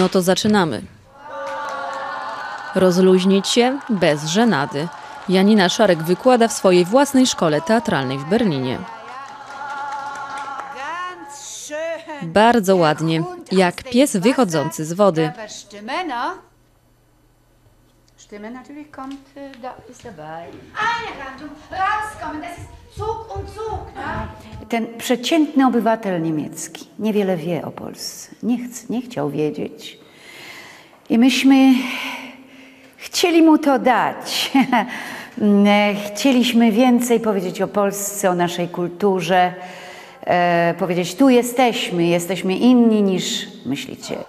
No to zaczynamy. Rozluźnić się bez żenady. Janina Szarek wykłada w swojej własnej szkole teatralnej w Berlinie. Bardzo ładnie, jak pies wychodzący z wody. Ten przeciętny obywatel niemiecki niewiele wie o Polsce. Nie chciał wiedzieć. I myśmy chcieli mu to dać. Chcieliśmy więcej powiedzieć o Polsce, o naszej kulturze. Powiedzieć, tu jesteśmy inni niż myślicie.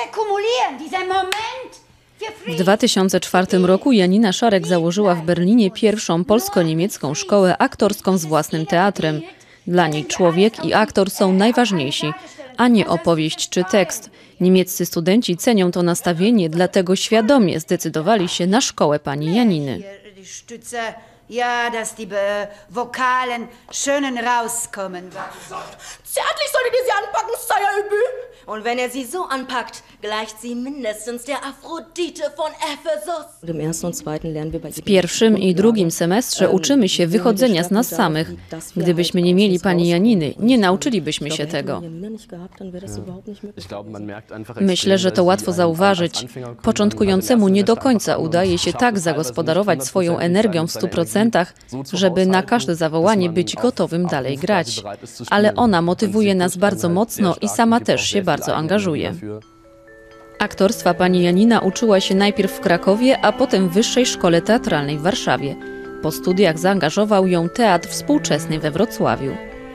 W 2004 roku Janina Szarek założyła w Berlinie pierwszą polsko-niemiecką szkołę aktorską z własnym teatrem. Dla niej człowiek i aktor są najważniejsi, a nie opowieść czy tekst. Niemieccy studenci cenią to nastawienie, dlatego świadomie zdecydowali się na szkołę pani Janiny. Ja, dass die Vokalen schönen rauskommen. Zärtlich sollte ihr sie anpacken, sei ja übel. Und wenn sie so anpackt, gleicht sie mindestens der Aphrodite von Ephesus. Im ersten und zweiten lernen wir bei W pierwszym i drugim semestrze uczymy się wychodzenia z nas samych. Gdybyśmy nie mieli pani Janiny, nie nauczylibyśmy się tego. Myślę, że to łatwo zauważyć. Początkującemu nie do końca udaje się tak zagospodarować swoją energią w 100%, żeby na każde zawołanie być gotowym dalej grać. Ale ona motywuje nas bardzo mocno i sama też się bardzo angażuje. Aktorstwa pani Janina uczyła się najpierw w Krakowie, a potem w Wyższej Szkole Teatralnej w Warszawie. Po studiach zaangażował ją Teatr Współczesny we Wrocławiu.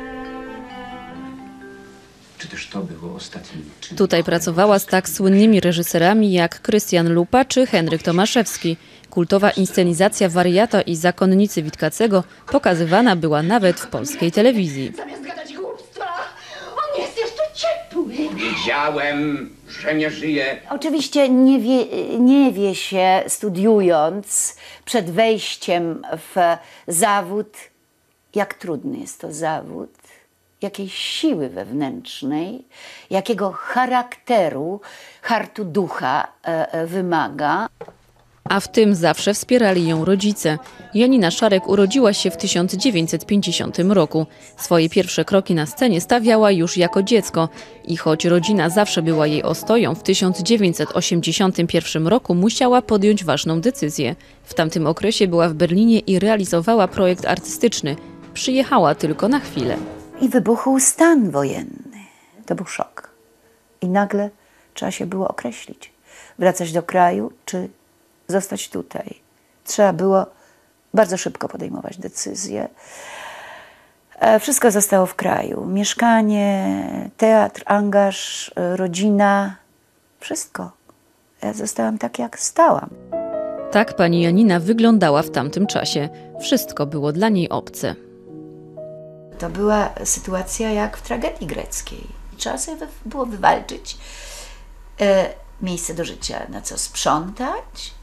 Czy też to było ostatnim? Tutaj pracowała z tak słynnymi reżyserami jak Krystian Lupa czy Henryk Tomaszewski. Kultowa inscenizacja Wariata i Zakonnicy Witkacego pokazywana była nawet w polskiej telewizji. Zamiast gadać głupstwa, on jest jeszcze ciepły. Wiedziałem, że nie żyje. Oczywiście nie wie się, studiując przed wejściem w zawód, jak trudny jest to zawód, jakiej siły wewnętrznej, jakiego charakteru, hartu ducha wymaga. A w tym zawsze wspierali ją rodzice. Janina Szarek urodziła się w 1950 roku. Swoje pierwsze kroki na scenie stawiała już jako dziecko. I choć rodzina zawsze była jej ostoją, w 1981 roku musiała podjąć ważną decyzję. W tamtym okresie była w Berlinie i realizowała projekt artystyczny. Przyjechała tylko na chwilę. I wybuchł stan wojenny. To był szok. I nagle trzeba się było określić. Wracać do kraju, czy zostać tutaj. Trzeba było bardzo szybko podejmować decyzje. Wszystko zostało w kraju. Mieszkanie, teatr, angaż, rodzina. Wszystko. Ja zostałam tak, jak stałam. Tak pani Janina wyglądała w tamtym czasie. Wszystko było dla niej obce. To była sytuacja jak w tragedii greckiej. Trzeba sobie było wywalczyć miejsce do życia. Na co sprzątać?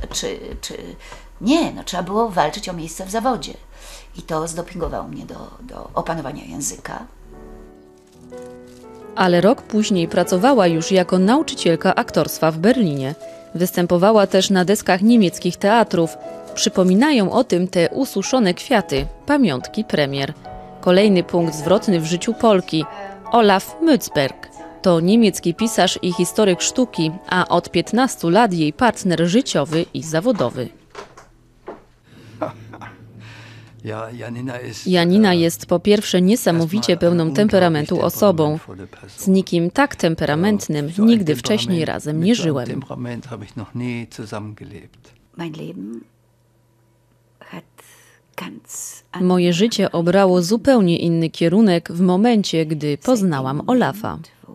Nie, no trzeba było walczyć o miejsce w zawodzie. I to zdopingowało mnie do opanowania języka. Ale rok później pracowała już jako nauczycielka aktorstwa w Berlinie. Występowała też na deskach niemieckich teatrów. Przypominają o tym te ususzone kwiaty, pamiątki premier. Kolejny punkt zwrotny w życiu Polki. Olaf Mützberg. To niemiecki pisarz i historyk sztuki, a od 15 lat jej partner życiowy i zawodowy. Janina jest po pierwsze niesamowicie pełną temperamentu osobą. Z nikim tak temperamentnym nigdy wcześniej razem nie żyłem. Moje życie obrało zupełnie inny kierunek w momencie, gdy poznałam Olafa.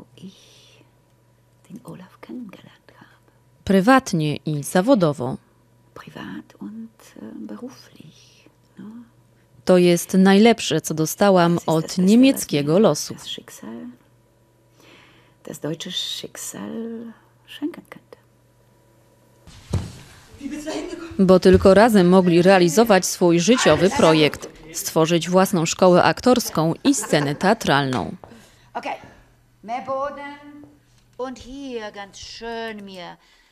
Prywatnie i zawodowo. To jest najlepsze, co dostałam od niemieckiego losu. Bo tylko razem mogli realizować swój życiowy projekt, stworzyć własną szkołę aktorską i scenę teatralną. Und hier ganz schön mir